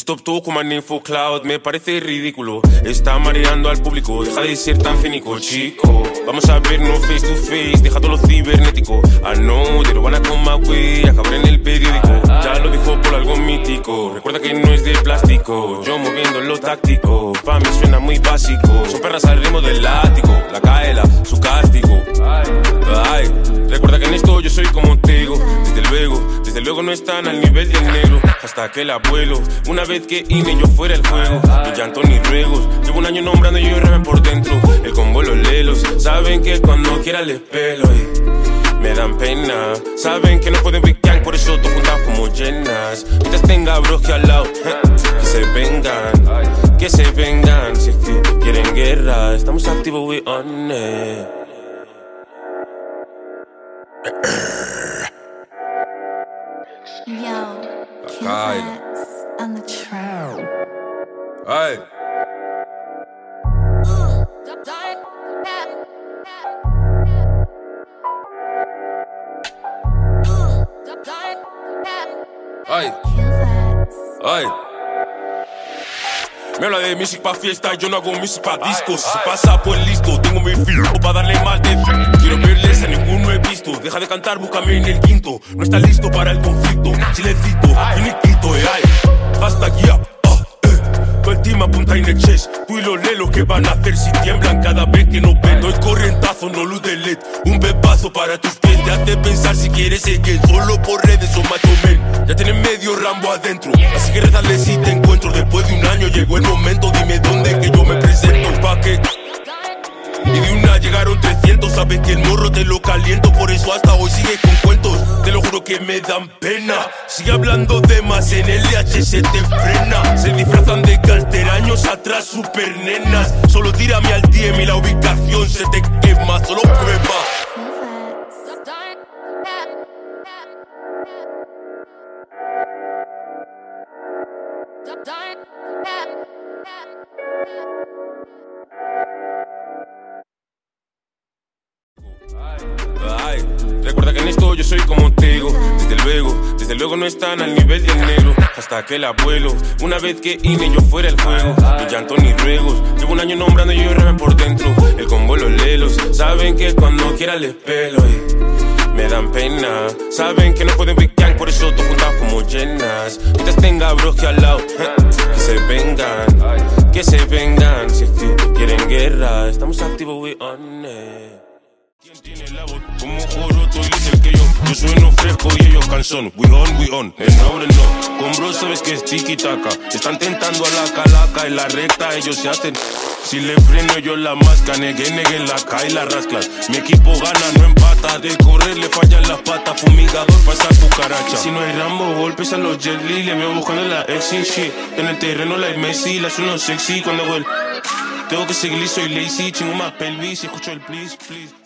Stop talk con my info cloud, me parece ridículo. Está mareando al público, deja de ser tan cínico, chico. Vamos a vernos face to face, deja todo lo cibernético. I know, they don't wanna come my way, acabar en el periódico. Ya lo dijo por algo mítico, recuerda que no es de plástico. Yo moviendo lo táctico, pa' mí suena muy básico. Son perras al ritmo del látigo, la caela, su castigo. Ay, recuerda que en esto yo soy como Tego. Desde luego no están al nivel del negro. Hasta que el abuelo, una vez que INE yo fuera el juego. Ni llanto ni ruegos, llevo un año nombrando y yo remen por dentro. El combo los lelos, saben que cuando quiera les pelo y me dan pena, saben que no pueden piquear, por eso todos juntados como llenas. Mientras tenga bros que al lado, que se vengan, si es que quieren guerra, estamos activos, we on it. Yo, Killfax on the trail. Ay. Ay. Killfax. Ay. Me habla de music pa' fiesta, yo no hago music pa' discos. Si se pasa pues listo, tengo mi filo pa' darle más de. Quiero verles, a ninguno he visto. Deja de cantar, búscame en el quinto. No está listo para el conflicto, chilecito, finiquito, ay. Hashtag ya, todo el team apunta en el chest. Tú y los lelos que van a hacer si tiemblan cada vez que nos ven. No hay corrientazo, no luz de LED. Un bebazo para tus pies, te hace pensar si quieres seguir. Solo por redes son macho men. Ya tienes medio Rambo adentro, así que rezale si te encuentro. Después de un año llegó el momento, dime dónde que yo me presento. Pa' que y de una llegaron 300, sabes que el morro te lo caliento. Por eso hasta hoy sigue con cuentos, te lo juro que me dan pena. Sigue hablando de más, en el DH se te frena. Se disfrazan de gánster, años atrás super nenas. Solo tírame al DM y la ubicación se te quema, solo prueba. Ay, recuerda que en esto yo soy como Tego. Desde luego no están al nivel del negro. Hasta que el abuelo, una vez que INE yo fuera el juego. Ni llanto ni ruegos, llevo un año nombrando y yo remen por dentro. El combo los lelos, saben que cuando quiera les pelo y me dan pena, saben que no pueden piquear, por eso todos juntados como llenas. Mientras tenga bros que al lado, que se vengan, si es que quieren guerra, estamos activos, we on it. ¿Quién tiene la voz como Joroto y dice que yo sueno fresco y ellos cansón? We on, no. Con bros sabes que es tiki-taka. Están tentando a la calaca, en la recta ellos se hacen. Si le freno ellos la masca, negue la cae y la rasclan. Mi equipo gana, no empata. De correr le fallan las patas, fumigador pasa cucaracha. Si no hay Rambo, golpes a los Jet Li. Le veo buscando la exit shit. En el terreno la Messi, la sueno sexy cuando hago el. Tengo que seguir, soy lazy, chingo más pelvis y escucho el please.